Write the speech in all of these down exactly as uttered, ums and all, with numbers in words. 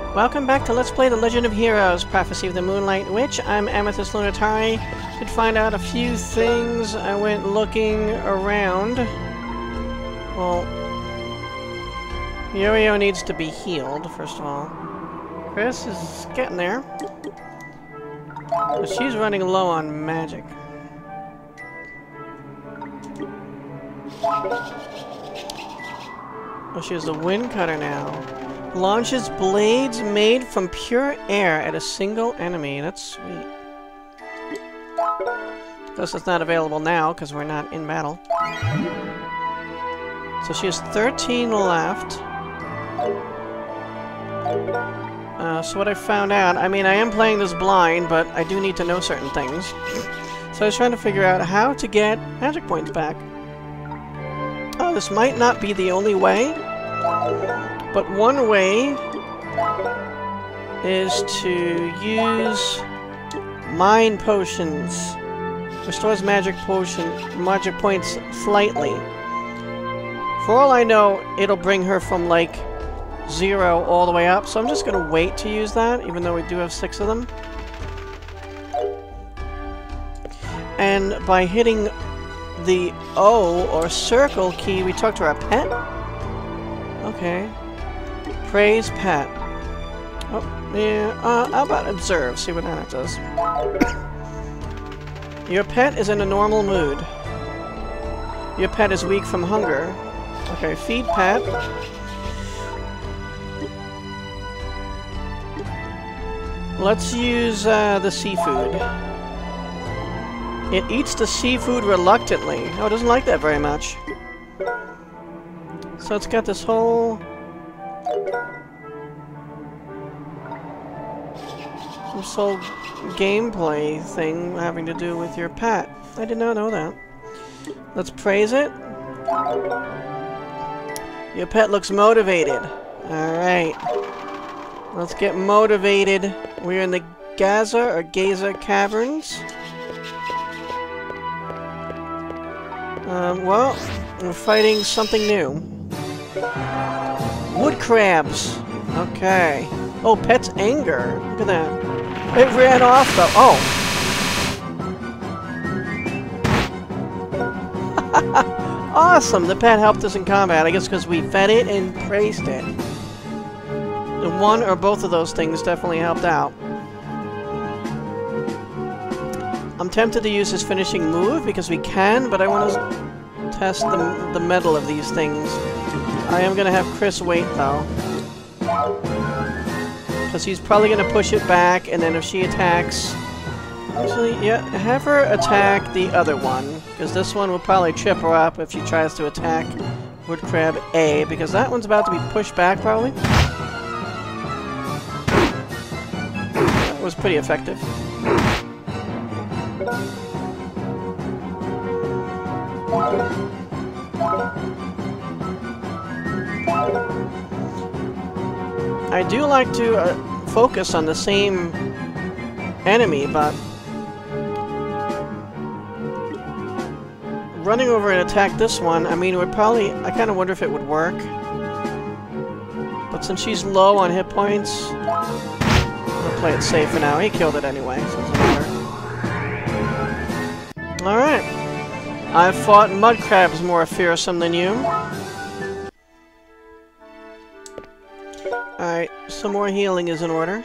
Welcome back to Let's Play The Legend of Heroes, Prophecy of the Moonlight Witch. I'm Amethyst Lunatari. Did find out a few things. I went looking around. Well, Jurio needs to be healed, first of all. Chris is getting there. But she's running low on magic. Oh, she has a wind cutter now. Launches blades made from pure air at a single enemy. That's sweet. Of course, it's not available now because we're not in battle. So she has thirteen left. Uh, so what I found out, I mean, I am playing this blind, but I do need to know certain things. So I was trying to figure out how to get magic points back. Oh, this might not be the only way. But one way is to use mind potions. Restores magic potion magic points slightly. For all I know, it'll bring her from like zero all the way up. So I'm just gonna wait to use that, even though we do have six of them. And by hitting the O or circle key, we talk to our pet. Okay. Praise pet. Oh, yeah. Uh, how about observe? See what that does. Your pet is in a normal mood. Your pet is weak from hunger. Okay, feed pet. Let's use uh, the seafood. It eats the seafood reluctantly. Oh, it doesn't like that very much. So it's got this whole... this whole gameplay thing having to do with your pet. I did not know that. Let's praise it. Your pet looks motivated. Alright. Let's get motivated. We're in the Gaza or Gaza Caverns. Um, well, we're fighting something new. Wood crabs. Okay. Oh, pet's anger. Look at that. It ran off, though. Oh. Awesome. The pet helped us in combat. I guess because we fed it and praised it. The one or both of those things definitely helped out. I'm tempted to use his finishing move because we can, but I want to test the, the metal of these things. I am going to have Chris wait, though. Because he's probably going to push it back, and then if she attacks... Actually, yeah, have her attack the other one. Because this one will probably trip her up if she tries to attack Wood Crab A, because that one's about to be pushed back, probably. That was pretty effective. I do like to uh, focus on the same enemy, but running over and attack this one, I mean, it would probably... I kind of wonder if it would work. But since she's low on hit points, I'll play it safe for now. He killed it anyway, so it doesn't matter. Alright. I've fought mud crabs more fearsome than you. Alright, some more healing is in order.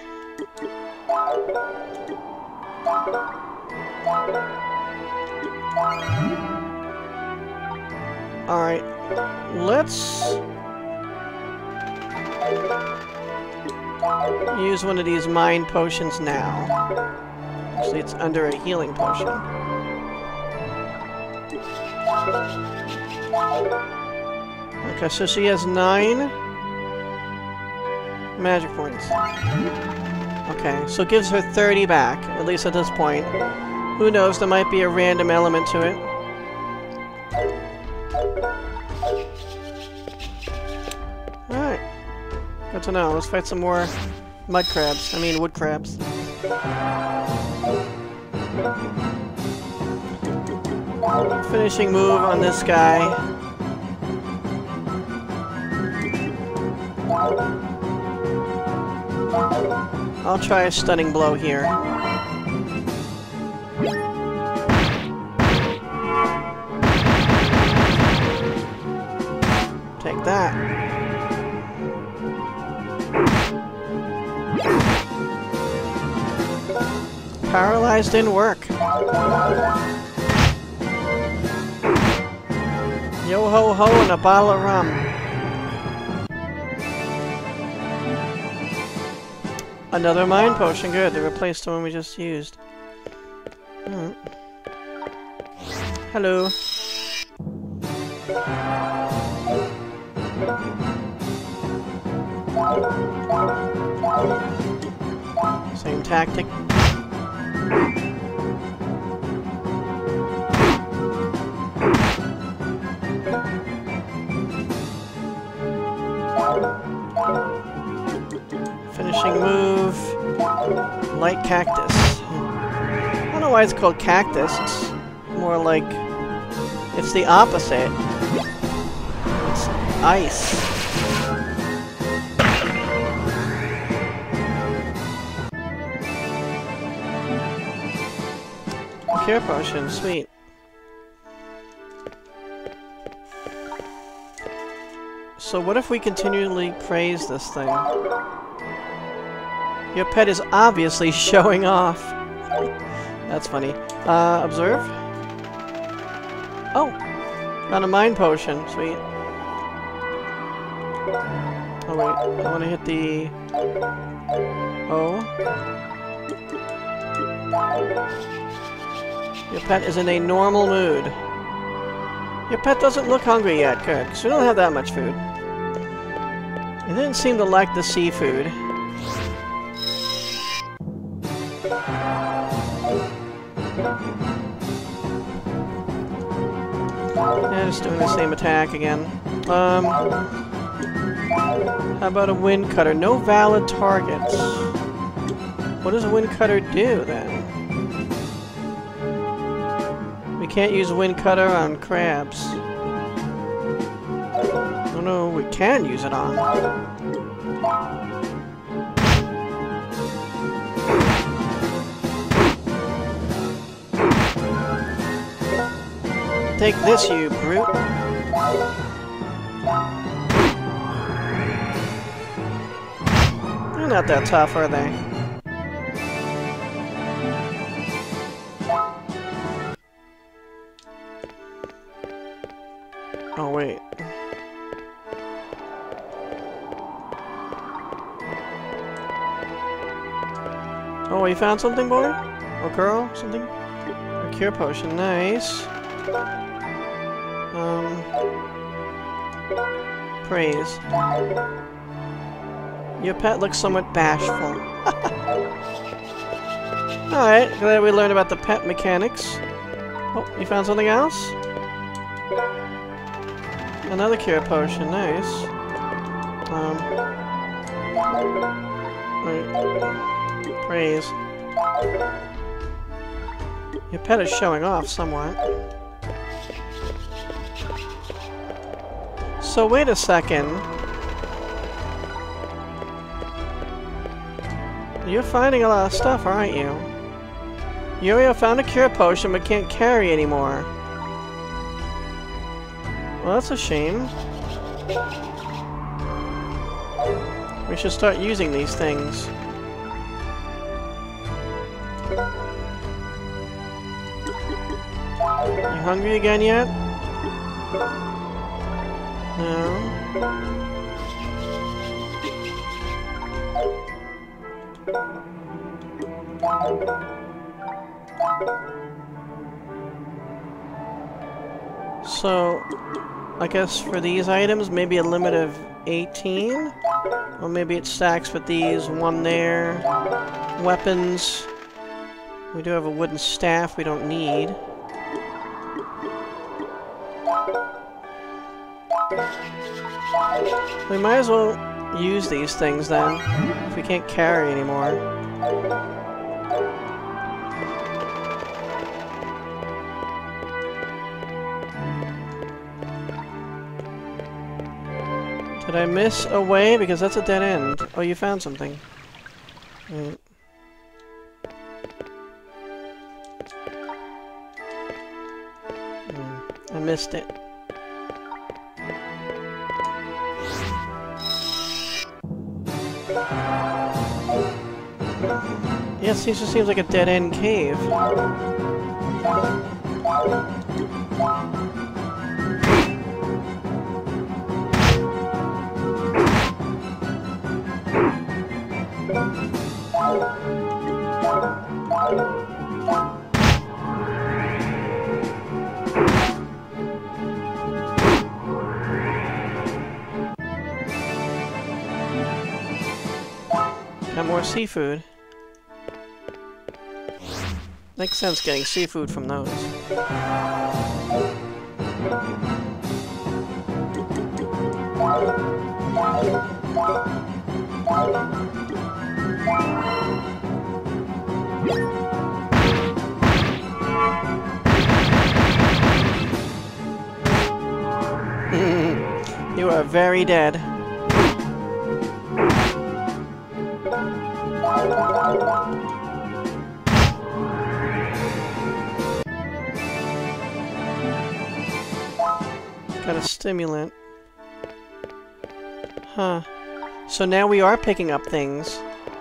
Alright, let's use one of these mind potions now. Actually, it's under a healing potion. Okay, so she has nine magic points. Okay, so it gives her thirty back, at least at this point. Who knows, there might be a random element to it. Alright. Good to know. Let's fight some more mud crabs. I mean, wood crabs. Finishing move on this guy. I'll try a stunning blow here. Take that. Paralyzed didn't work. Yo ho ho and a bottle of rum. Another mind potion, good. They replaced the one we just used. Mm. Hello. Same tactic. Finishing move. Light cactus. I don't know why it's called cactus. It's more like... it's the opposite. It's ice. Cure potion, sweet. So what if we continually praise this thing? Your pet is obviously showing off. That's funny. Uh, observe? Oh! Found a mind potion, sweet. Oh wait, I want to hit the... O. Your pet is in a normal mood. Your pet doesn't look hungry yet, good, because we don't have that much food. It didn't seem to like the seafood. Yeah, just doing the same attack again. Um, how about a wind cutter? No valid targets. What does a wind cutter do, then? We can't use wind cutter on crabs. Oh no, we can use it on. Take this, you brute. They're not that tough, are they? Oh, wait. Oh, you found something, boy? Or girl? Something? A cure potion. Nice. Um... Praise. Your pet looks somewhat bashful. Alright, glad we learned about the pet mechanics. Oh, you found something else? Another cure potion, nice. Um... Wait. Praise. Your pet is showing off somewhat. So wait a second. You're finding a lot of stuff, aren't you? Jurio found a cure potion but can't carry anymore. Well, that's a shame. We should start using these things. You hungry again yet? No. So, I guess for these items, maybe a limit of eighteen? Or maybe it stacks with these, one there. Weapons. We do have a wooden staff we don't need. We might as well use these things then, if we can't carry anymore. Did I miss a way? Because that's a dead end. Oh, you found something. Right. Mm, I missed it. Yeah, it seems, it seems like a dead-end cave. Got more seafood. Makes sense getting seafood from those. You are very dead. Got a stimulant. Huh. So now we are picking up things.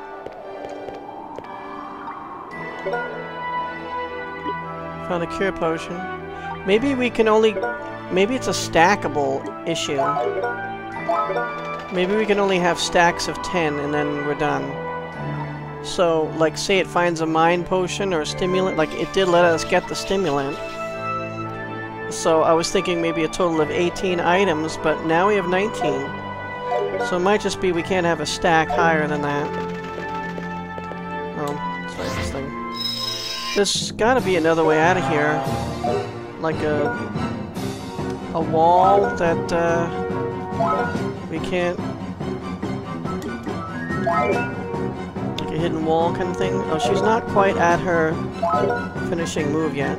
Found a cure potion. Maybe we can only... Maybe it's a stackable issue. Maybe we can only have stacks of ten and then we're done. So, like, say it finds a mind potion or a stimulant. Like, it did let us get the stimulant. So I was thinking maybe a total of eighteen items, but now we have nineteen. So it might just be we can't have a stack higher than that. Oh, let's try this thing. There's gotta be another way out of here. Like a... a wall that, uh... we can't... like a hidden wall kind of thing. Oh, she's not quite at her finishing move yet.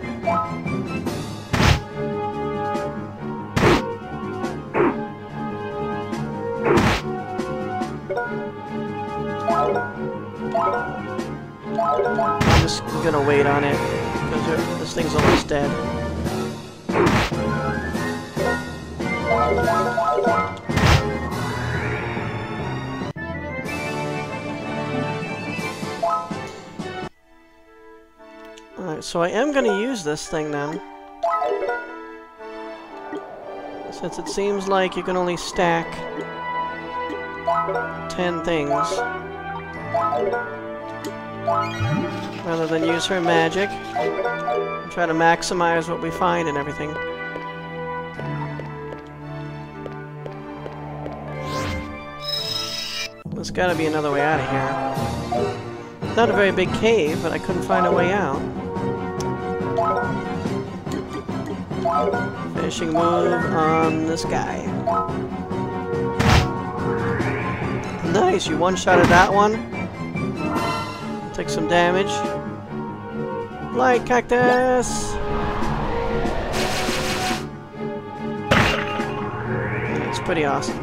I'm just gonna wait on it, because this thing's almost dead. Alright, so I am gonna use this thing then. Since it seems like you can only stack ten things. Rather than use her magic. And try to maximize what we find and everything. There's gotta be another way out of here. Not a very big cave, but I couldn't find a way out. Finishing move on this guy. Nice, you one-shotted that one. Take some damage. Light cactus! It's pretty awesome.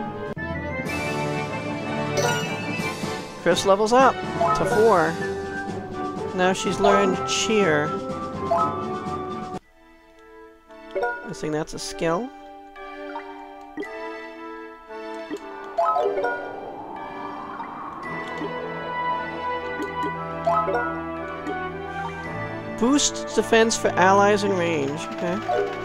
Chris levels up to four. Now she's learned cheer. I think that's a skill. Boosts defense for allies in range. Okay.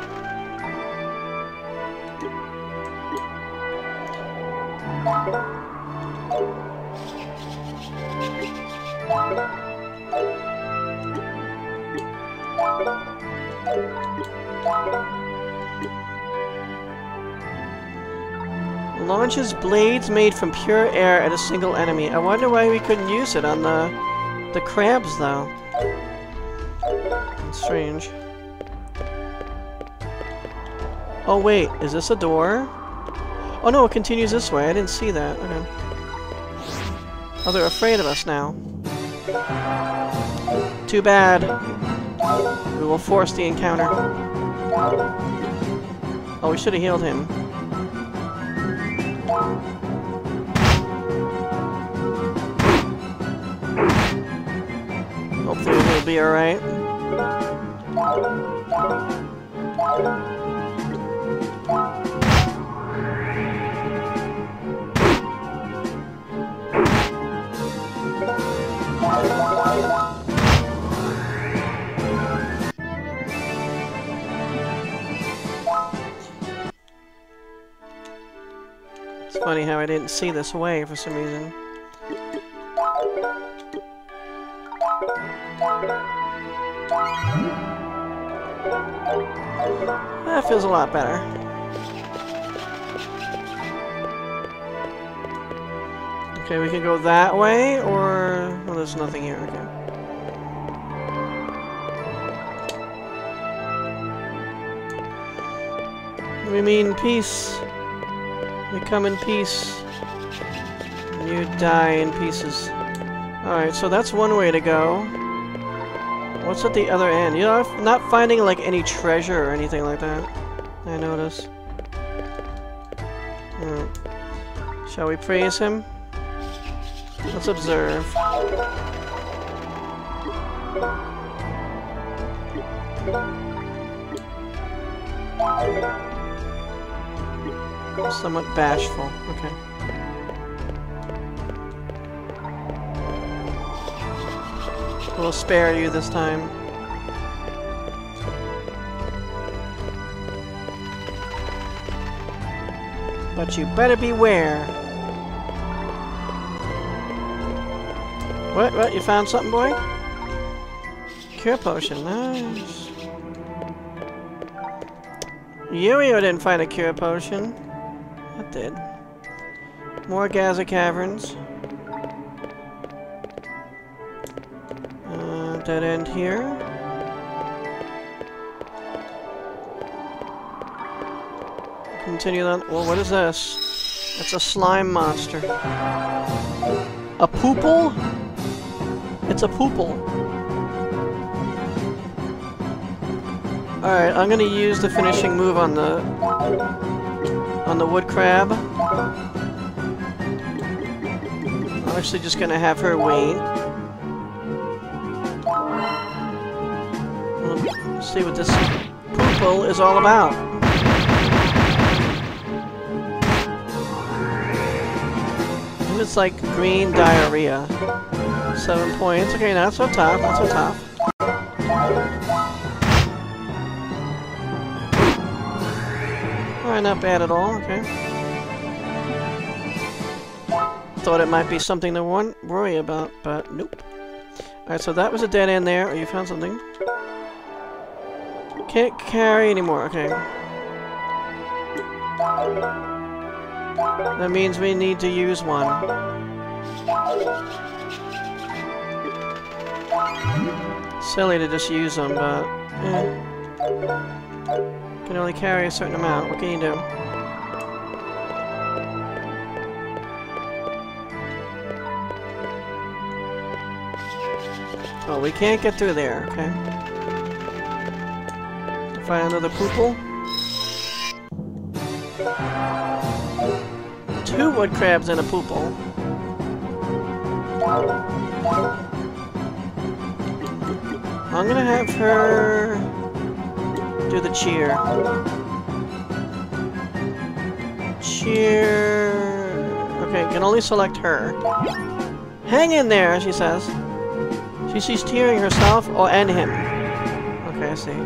Launches blades made from pure air at a single enemy. I wonder why we couldn't use it on the the crabs though. That's strange. Oh wait, is this a door? Oh no, it continues this way. I didn't see that. Okay. Oh, they're afraid of us now. Too bad. We will force the encounter. Oh, we should have healed him. it'll be alright. It's funny how I didn't see this way for some reason. That feels a lot better. Okay, we can go that way, or... well, there's nothing here, okay. We mean peace. We come in peace. And you die in pieces. Alright, so that's one way to go. What's at the other end? You know, I'm not finding, like, any treasure or anything like that. I notice. Hmm. Shall we praise him? Let's observe. Somewhat bashful. Okay. We'll spare you this time. But you better beware. What? What? You found something, boy? Cure potion. Nice. Jurio didn't find a cure potion. That did. More Gaza Caverns. Uh, dead end here. Continue on. Well, what is this? It's a slime monster. A poople? It's a poople. Alright, I'm gonna use the finishing move on the on the wood crab. I'm actually just gonna have her wait. Let's see what this poople is all about. And it's like green diarrhea. Seven points. Okay, not so tough, not so tough. Alright, not bad at all, okay. Thought it might be something to wor worry about, but nope. Alright, so that was a dead end there. Oh, you found something. Can't carry anymore, okay. That means we need to use one. Silly to just use them, but... eh. Can only carry a certain amount. What can you do? Oh, we can't get through there, okay. Find another poople. Two wood crabs and a poople. I'm gonna have her do the cheer. Cheer. Okay, can only select her. Hang in there, she says. She sees tearing herself or and him. Okay, I see.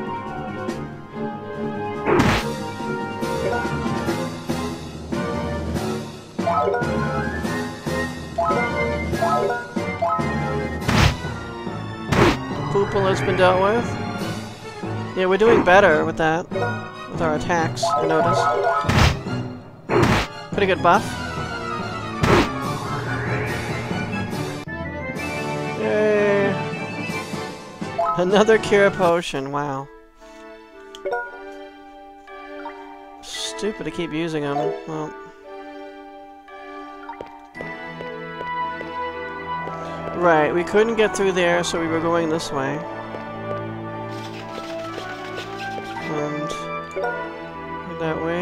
Poople has been dealt with. Yeah, we're doing better with that. With our attacks, I notice. Pretty good buff. Yay! Another cure potion, wow. Stupid to keep using them. Well. Right, we couldn't get through there, so we were going this way. And that way.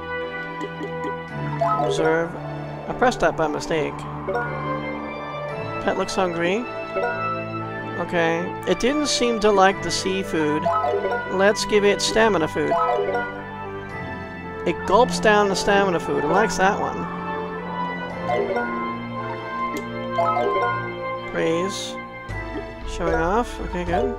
Observe. I pressed that by mistake. Pet looks hungry. Okay. It didn't seem to like the seafood. Let's give it stamina food. It gulps down the stamina food. It likes that one. Praise. Showing off. Okay, good.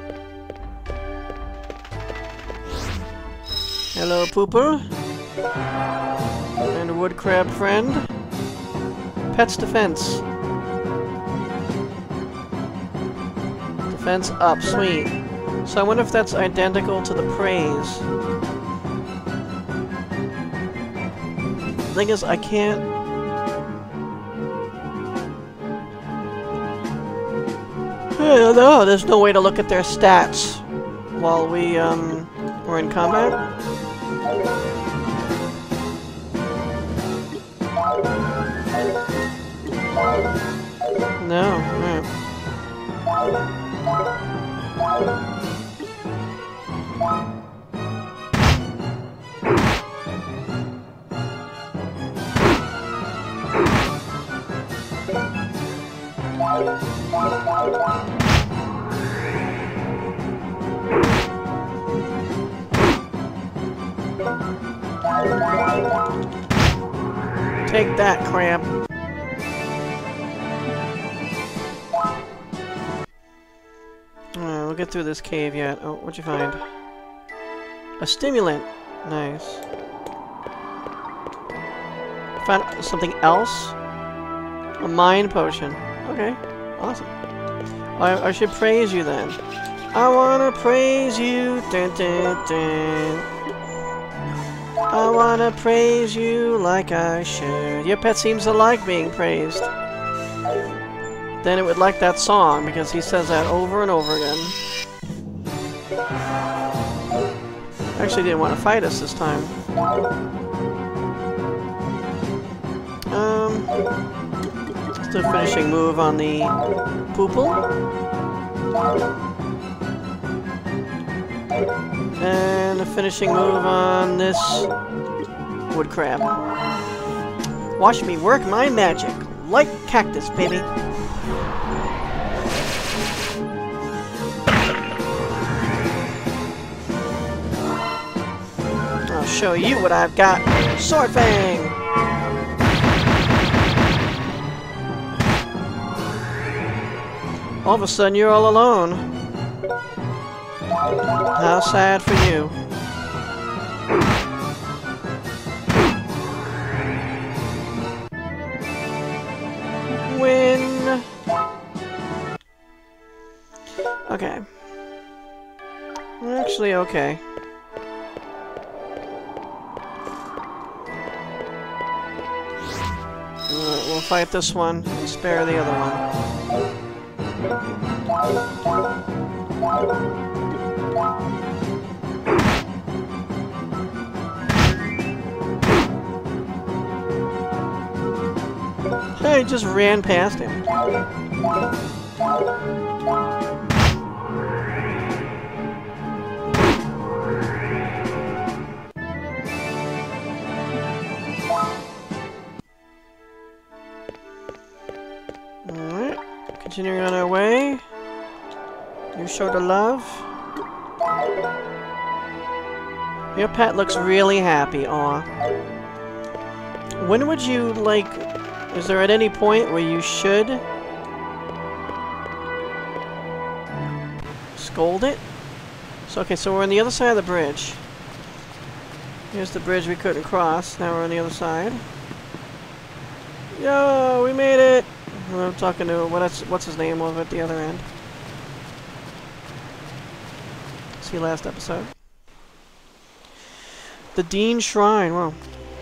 Hello, Pooper. And a wood crab friend. Pet's defense. Defense up. Sweet. So I wonder if that's identical to the praise. The thing is, I can't... I don't know, there's no way to look at their stats while we, um, were in combat. No, right. Take that, crab. Alright, we'll get through this cave yet. Oh, what'd you find? A stimulant. Nice. Found something else? A mind potion. Okay, awesome. I, I should praise you then. I wanna praise you. Dun, dun, dun. I wanna praise you like I should. Your pet seems to like being praised. Then it would like that song, because he says that over and over again. Actually didn't want to fight us this time. Um, just a finishing move on the Poople. And a finishing move on this wood crab. Watch me work my magic. Like cactus, baby. I'll show you what I've got. Sword Fang! All of a sudden you're all alone. How sad for you. Win. Okay. Actually, okay. Alright, we'll fight this one and spare the other one. Hey, just ran past him. Alright, continuing on our way. You show the love. Your pet looks really happy, aw. When would you, like... Is there at any point where you should scold it? So, okay, so we're on the other side of the bridge. Here's the bridge we couldn't cross. Now we're on the other side. Yo, we made it! I'm talking to, what's, what's his name over at the other end? See last episode. The Deane Shrine, wow.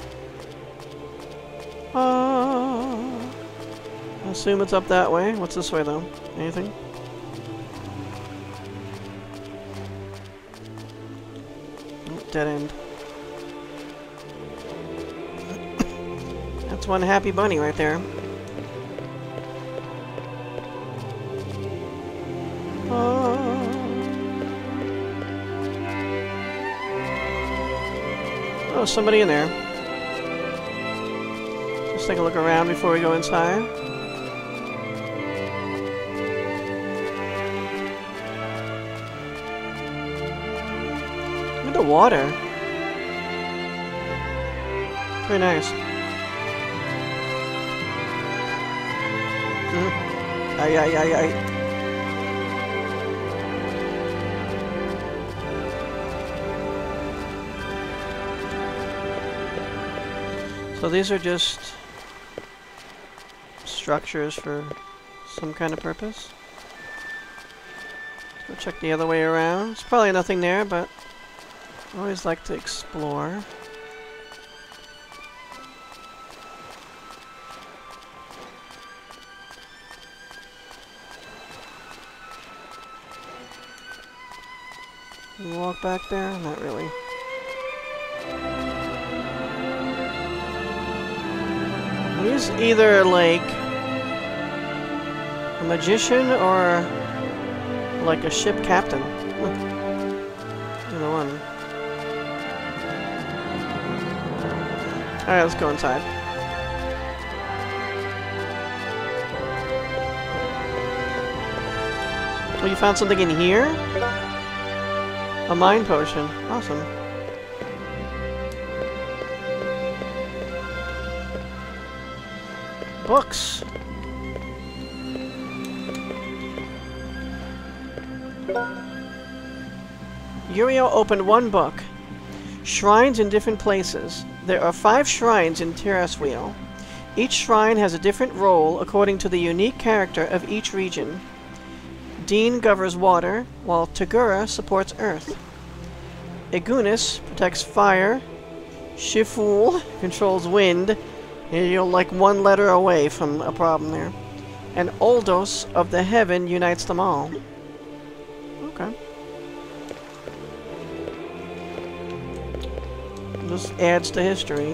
Uh, I assume it's up that way. What's this way, though? Anything? Oh, dead end. That's one happy bunny right there. Uh, oh, somebody in there. Take a look around before we go inside. water. Very nice. Mm. Ay, ay, ay, ay. So these are just structures for some kind of purpose. Let's go check the other way around. There's probably nothing there, but I always like to explore. Can you walk back there? Not really. He's either like a magician or like a ship captain. Either one. Alright, let's go inside. Oh, you found something in here? A mind potion. Awesome. Books. Jurio opened one book. Shrines in different places. There are five shrines in Tirasweel. Each shrine has a different role according to the unique character of each region. Deane governs water, while Tagura supports earth. Egunis protects fire. Shiful controls wind. You're like one letter away from a problem there. And Oldos of the Heaven unites them all. Okay. This adds to history.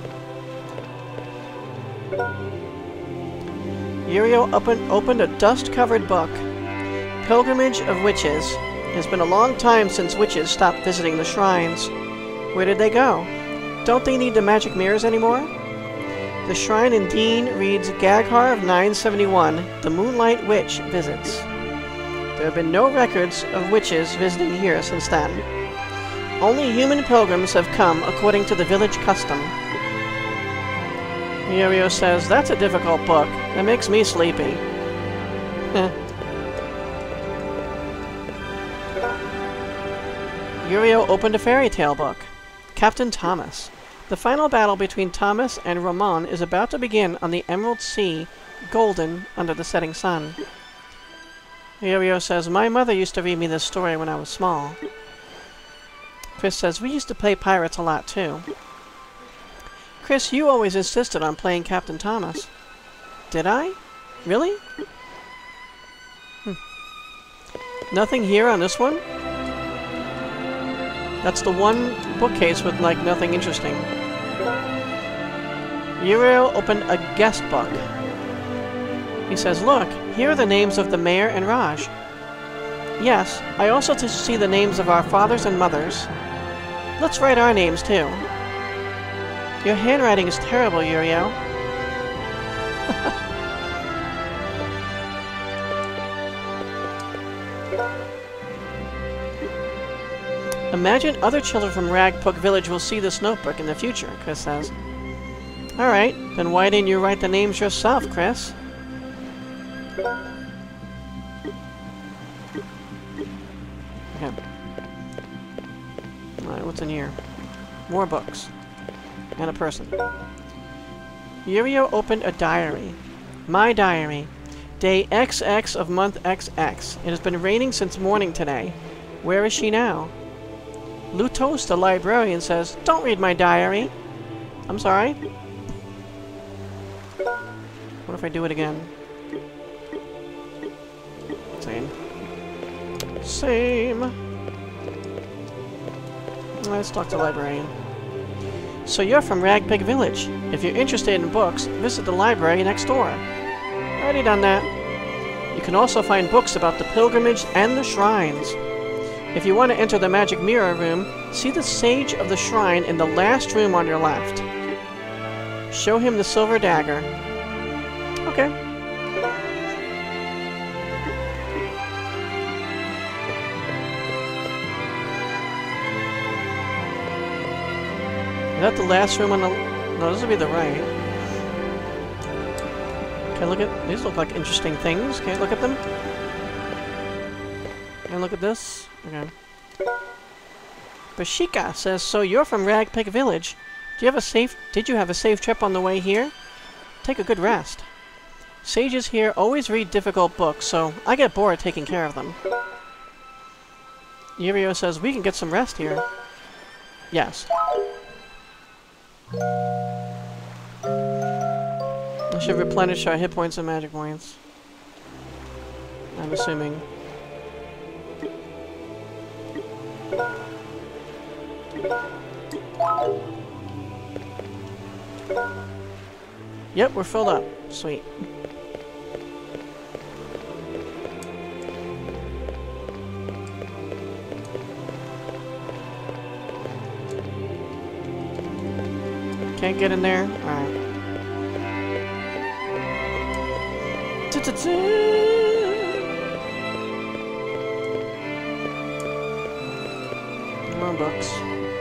Jurio open, opened a dust-covered book. Pilgrimage of Witches. It has been a long time since witches stopped visiting the shrines. Where did they go? Don't they need the magic mirrors anymore? The shrine in Deane reads Gaghar of nine seventy-one, the Moonlight Witch visits. There have been no records of witches visiting here since then. Only human pilgrims have come according to the village custom. Jurio says, that's a difficult book. It makes me sleepy. Jurio opened a fairy tale book. Captain Thomas. The final battle between Thomas and Ramon is about to begin on the Emerald Sea, golden under the setting sun. Jurio says, my mother used to read me this story when I was small. Chris says, we used to play pirates a lot too. Chris, you always insisted on playing Captain Thomas. Did I? Really? Hmm. Nothing here on this one? That's the one bookcase with, like, nothing interesting. Jurio opened a guest book. He says, look, here are the names of the mayor and Raj. Yes, I also to see the names of our fathers and mothers. Let's write our names, too. Your handwriting is terrible, Jurio. Imagine other children from Ragpook Village will see this notebook in the future, Chris says. Alright, then why didn't you write the names yourself, Chris? Okay. Alright, what's in here? More books. And a person. Jurio opened a diary. My diary. Day X X of month X X. It has been raining since morning today. Where is she now? Lutos, the librarian, says, don't read my diary. I'm sorry. What if I do it again? Same. Same. Let's talk to the librarian. So you're from Ragpig Village. If you're interested in books, visit the library next door. Already done that. You can also find books about the pilgrimage and the shrines. If you want to enter the magic mirror room, see the sage of the shrine in the last room on your left. Show him the silver dagger. Okay. Is that the last room on the... No, this will be the right. Can I look at... These look like interesting things. Can I look at them? Can I look at this? Okay. Bashika says, so you're from Ragpig Village. Do you have a safe... Did you have a safe trip on the way here? Take a good rest. Sages here always read difficult books, so I get bored taking care of them. Jurio says, we can get some rest here. Yes. I should replenish our hit points and magic points. I'm assuming. Yep, we're filled up. Sweet. Can't get in there? Alright. More books.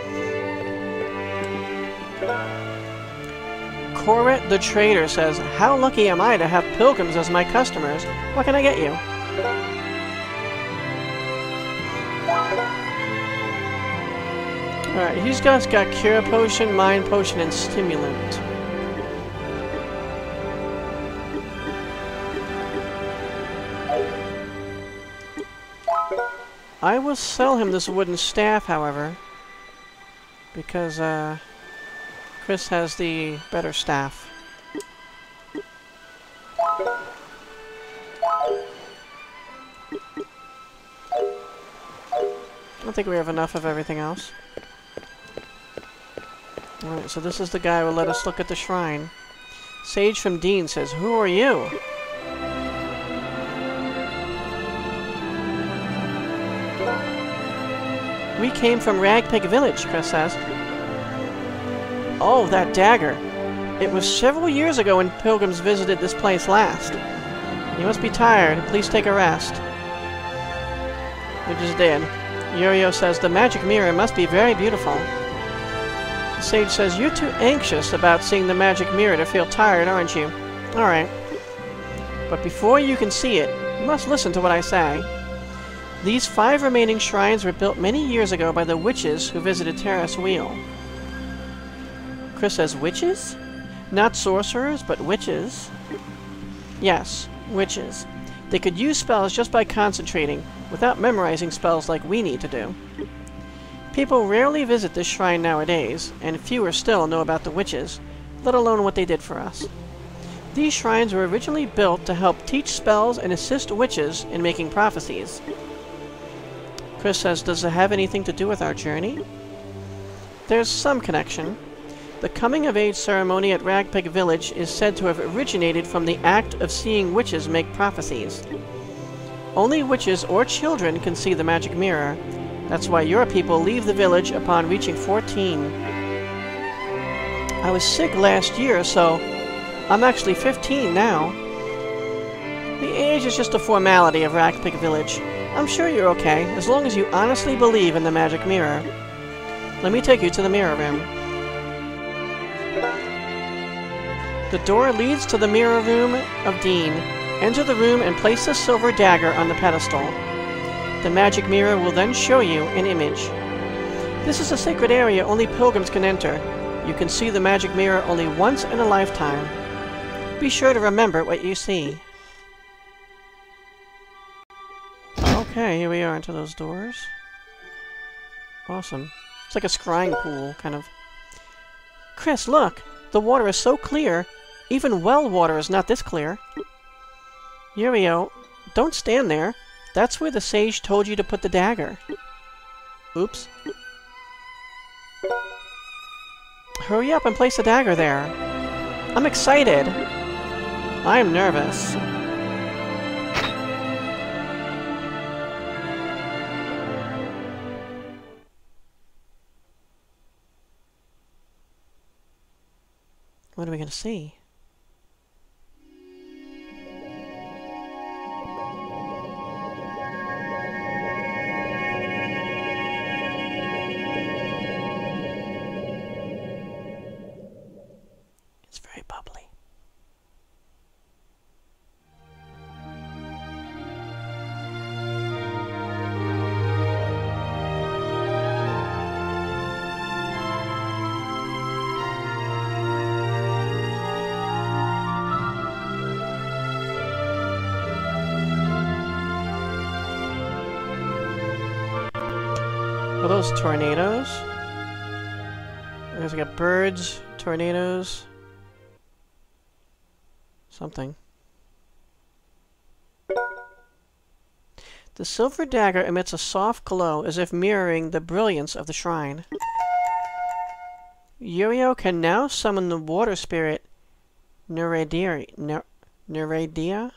Corret the Trader says, how lucky am I to have pilgrims as my customers? What can I get you? Alright, he's just got Cure Potion, Mind Potion, and Stimulant. I will sell him this wooden staff, however, because, uh, Chris has the better staff. I don't think we have enough of everything else. Alright, so this is the guy who will let us look at the shrine. Sage from Deane says, who are you? We came from Ragpig Village, Chris says. Oh, that dagger. It was several years ago when pilgrims visited this place last. You must be tired. Please take a rest. We just did. Jurio says, the magic mirror must be very beautiful. The sage says, you're too anxious about seeing the magic mirror to feel tired, aren't you? Alright. But before you can see it, you must listen to what I say. These five remaining shrines were built many years ago by the witches who visited Tirasweel. Chris says, witches? Not sorcerers, but witches. Yes, witches. They could use spells just by concentrating, without memorizing spells like we need to do. People rarely visit this shrine nowadays, and fewer still know about the witches, let alone what they did for us. These shrines were originally built to help teach spells and assist witches in making prophecies. Chris says, does it have anything to do with our journey? There's some connection. The coming-of-age ceremony at Ragpig Village is said to have originated from the act of seeing witches make prophecies. Only witches or children can see the magic mirror. That's why your people leave the village upon reaching fourteen. I was sick last year, so I'm actually fifteen now. The age is just a formality of Ragpig Village. I'm sure you're okay, as long as you honestly believe in the magic mirror. Let me take you to the mirror room. The door leads to the mirror room of Deane. Enter the room and place the silver dagger on the pedestal. The magic mirror will then show you an image. This is a sacred area only pilgrims can enter. You can see the magic mirror only once in a lifetime. Be sure to remember what you see. Okay, here we are into those doors. Awesome. It's like a scrying pool, kind of. Chris, look! The water is so clear. Even well water is not this clear. Jurio, don't stand there. That's where the sage told you to put the dagger. Oops. Hurry up and place the dagger there. I'm excited. I'm nervous. What are we going to see? are those tornadoes? I guess we got birds, tornadoes, something. The silver dagger emits a soft glow as if mirroring the brilliance of the shrine. Jurio can now summon the water spirit Neredia. Neredia?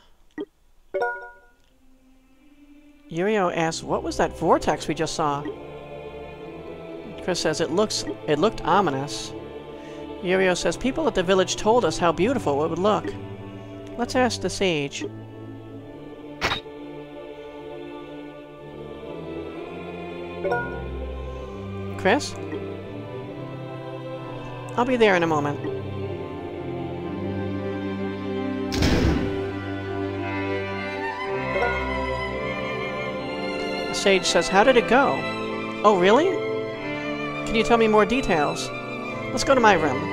Jurio asks, what was that vortex we just saw? Chris says, it looks, it looked ominous. Jurio says, people at the village told us how beautiful it would look. Let's ask the sage. Chris? I'll be there in a moment. The sage says, how did it go? Oh, really? Can you tell me more details? Let's go to my room.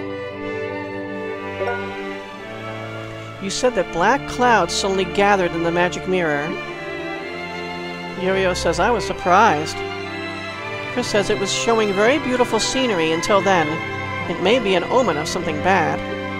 You said that black clouds suddenly gathered in the magic mirror. Jurio says, I was surprised. Chris says it was showing very beautiful scenery until then. It may be an omen of something bad.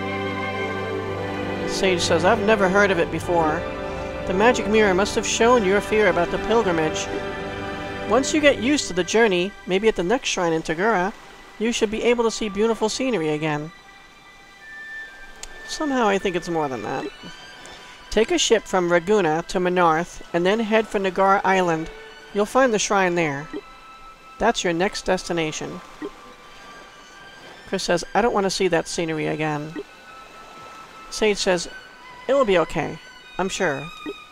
The sage says, I've never heard of it before. The magic mirror must have shown your fear about the pilgrimage. Once you get used to the journey, maybe at the next shrine in Tagura, you should be able to see beautiful scenery again. Somehow I think it's more than that. Take a ship from Raguna to Menarth, and then head for Nagar Island. You'll find the shrine there. That's your next destination. Chris says, I don't want to see that scenery again. Sage says, it will be okay. I'm sure.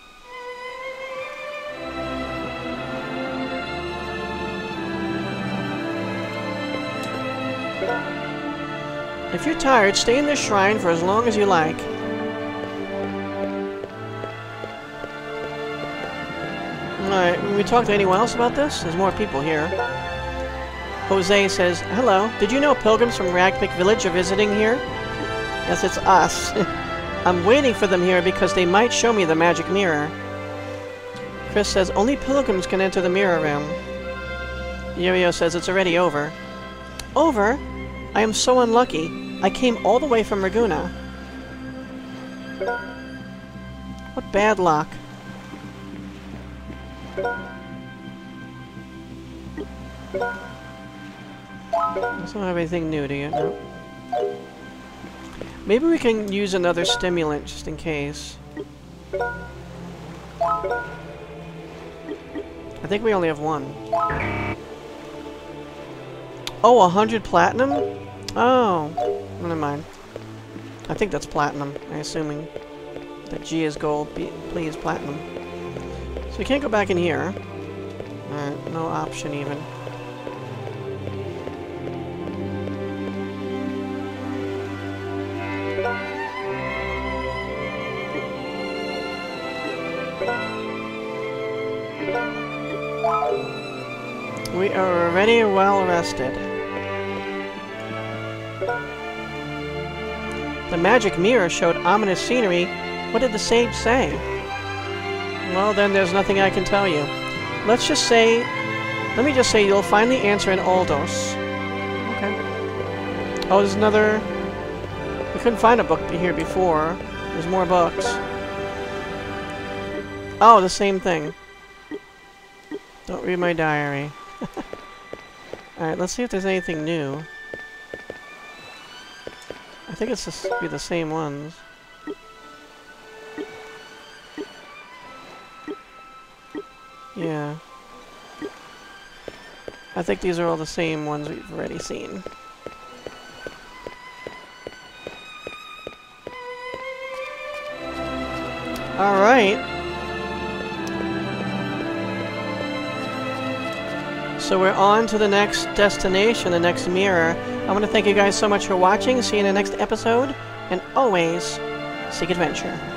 If you're tired, stay in this shrine for as long as you like. Alright, will we talk to anyone else about this? There's more people here. Jose says, hello, did you know pilgrims from Ragpick Village are visiting here? Yes, it's us. I'm waiting for them here because they might show me the magic mirror. Chris says, only pilgrims can enter the mirror room. Jurio says, it's already over. Over? I am so unlucky. I came all the way from Raguna. What bad luck. I don't have anything new to you. No. Maybe we can use another stimulant just in case. I think we only have one. Oh, a hundred platinum? Oh, never mind. I think that's platinum. I'm assuming that G is gold, B, please platinum. So we can't go back in here. Alright, no option even. We are already well rested. The magic mirror showed ominous scenery. What did the sage say? Well, then there's nothing I can tell you. Let's just say... Let me just say you'll find the answer in Aldos. Okay. Oh, there's another... We couldn't find a book here before. There's more books. Oh, the same thing. Don't read my diary. Alright, let's see if there's anything new. I think it's just be the same ones. Yeah. I think these are all the same ones we've already seen. Alright. So we're on to the next destination, the next mirror. I want to thank you guys so much for watching. See you in the next episode. And always, seek adventure.